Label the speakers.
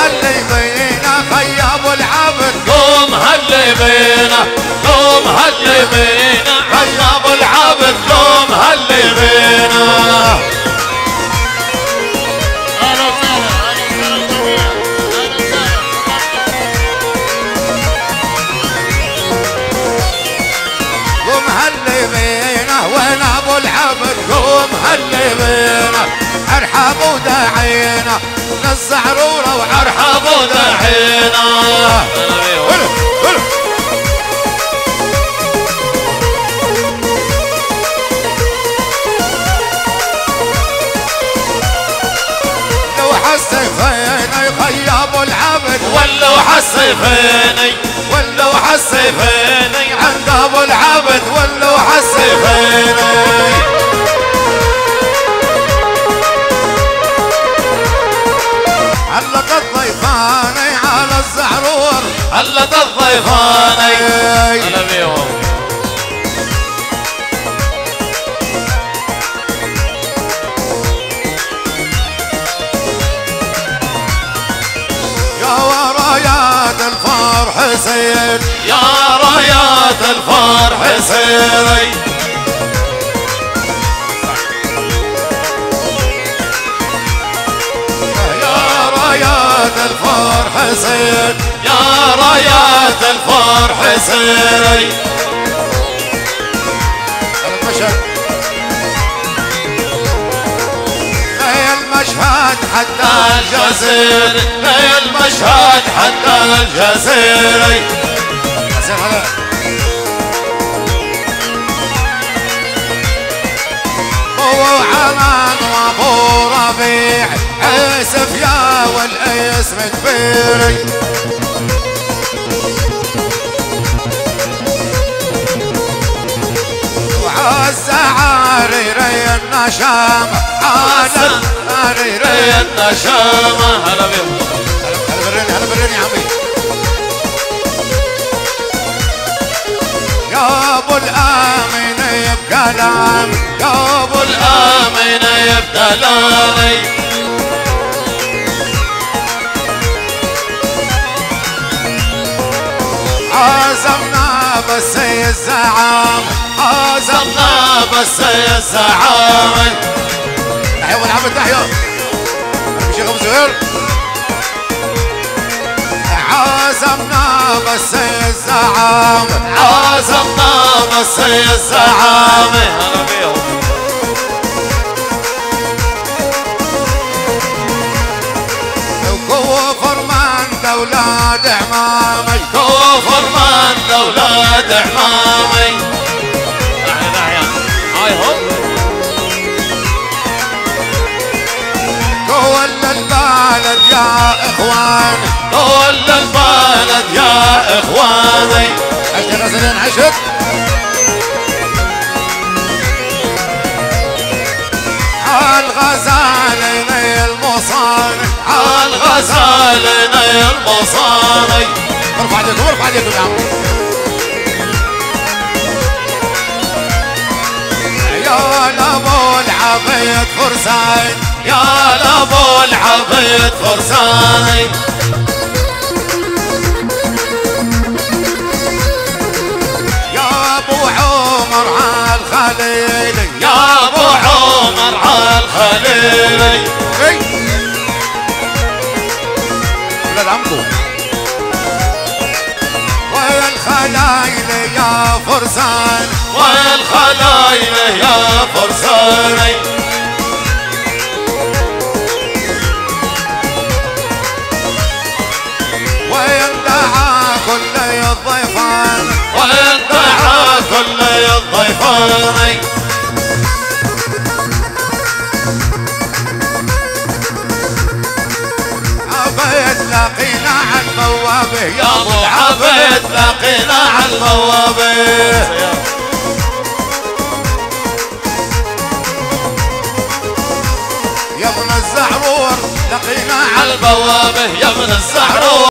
Speaker 1: هلي بينا خيا ابو العبد
Speaker 2: قوم هلي بينا قوم هلي بينا خيا ابو العبد قوم هلي بينا
Speaker 1: قوم هلي بينا وين ابو العبد قوم هلي بينا ارحب وداعينا للزعرورة
Speaker 2: وارحب وداعينا
Speaker 1: السيفيني خيا ابو العبد
Speaker 2: ولوح السيفيني ولوح السيفيني عند ابو العبد ولوح السيفيني
Speaker 1: علت الضيفاني على الزعرور
Speaker 2: علت الضيفاني هلا بيهم
Speaker 1: حسين
Speaker 2: يا رايات الفرح سيري
Speaker 1: يا رايات الفرح سير
Speaker 2: يا رايات الفرح سيري
Speaker 1: المشهد حتى
Speaker 2: الجزير يا المشهد حتى الجزيري
Speaker 1: ابو عمان وابو ربيع اسف يا والاسم كبيري وعالزعاريري النشام
Speaker 2: عالزعاريري النشام هلا بيهم
Speaker 1: هلا بريني عمي يا ابو الامين يبقى لام
Speaker 2: يا ابو الامين يبقى لامي
Speaker 1: عازمنا بس الزعام
Speaker 2: عازمنا بس الزعام
Speaker 1: تحيا ابو العبد تحيا انا بشيخ ابو زهير عازمنا بس الزعام
Speaker 2: عازمنا بس الزعام هلا بيهم
Speaker 1: وكوفر من دولاد عمامي
Speaker 2: كوفر من دولاد عمامي هاي هم
Speaker 1: كل البلد يا اخوان
Speaker 2: كل البلد يا اخواني
Speaker 1: عشت غزلين عشت عالغزالين المصاني
Speaker 2: عالغزالين المصاني
Speaker 1: ارفع يدكم ارفع يدكم يا عم يا لابو العبيد فرسان
Speaker 2: يا لابو العبيد فرساني
Speaker 1: يا ابو عمر عالخليلي
Speaker 2: يا ابو عمر عالخليلي
Speaker 1: ولاد عمكم والخلايل يا فرسان
Speaker 2: والخلايل يا فرساني
Speaker 1: ويندعى كل الضيفان
Speaker 2: ويندعى كل الضيفان
Speaker 1: عبيد لقينا عن بوابه
Speaker 2: يا ابو العبيد لقينا عن بوابه
Speaker 1: يا ابن الزعرور لقينا
Speaker 2: على البوابه يا ابن الزعرور